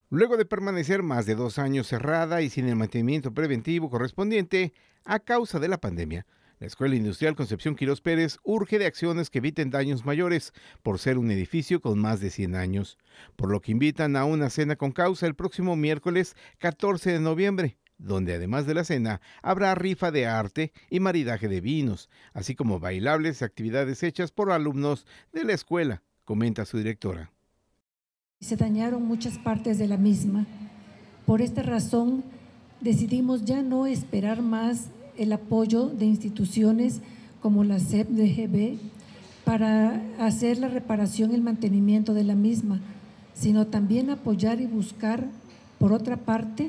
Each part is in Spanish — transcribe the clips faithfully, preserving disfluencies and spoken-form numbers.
Luego de permanecer más de dos años cerrada y sin el mantenimiento preventivo correspondiente a causa de la pandemia, la Escuela Industrial Concepción Quirós Pérez urge de acciones que eviten daños mayores por ser un edificio con más de cien años, por lo que invitan a una cena con causa el próximo miércoles catorce de noviembre, donde además de la cena habrá rifa de arte y maridaje de vinos, así como bailables y actividades hechas por alumnos de la escuela, comenta su directora. Se dañaron muchas partes de la misma. Por esta razón, decidimos ya no esperar más el apoyo de instituciones como la C E P de G B para hacer la reparación y el mantenimiento de la misma, sino también apoyar y buscar, por otra parte,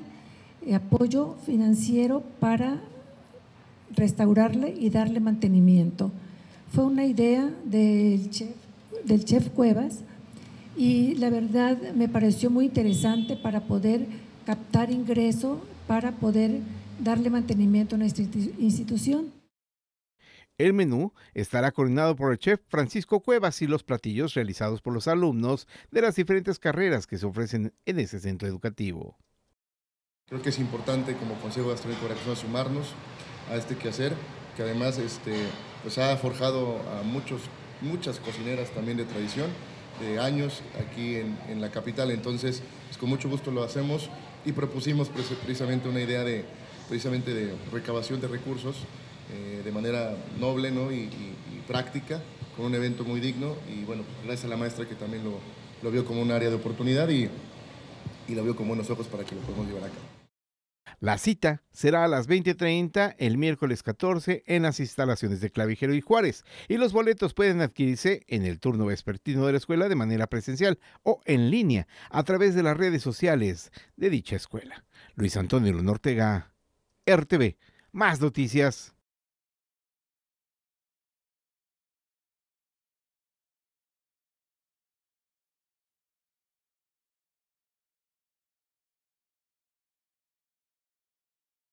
apoyo financiero para restaurarle y darle mantenimiento. Fue una idea del chef, del chef Cuevas, y la verdad me pareció muy interesante para poder captar ingreso, para poder darle mantenimiento a nuestra institución. El menú estará coordinado por el chef Francisco Cuevas y los platillos realizados por los alumnos de las diferentes carreras que se ofrecen en ese centro educativo. Creo que es importante como Consejo Gastronómico de Veracruz sumarnos a este quehacer, que además este, pues ha forjado a muchos, muchas cocineras también de tradición, de años aquí en, en la capital. Entonces, pues con mucho gusto lo hacemos y propusimos precisamente una idea de, precisamente de recabación de recursos eh, de manera noble, ¿no? y, y, y práctica, con un evento muy digno, y bueno, gracias a la maestra que también lo, lo vio como un área de oportunidad y, y lo vio con buenos ojos para que lo podamos llevar a cabo. La cita será a las veinte treinta el miércoles catorce en las instalaciones de Clavijero y Juárez, y los boletos pueden adquirirse en el turno vespertino de la escuela de manera presencial o en línea a través de las redes sociales de dicha escuela. Luis Antonio Luna Ortega, R T V, más noticias.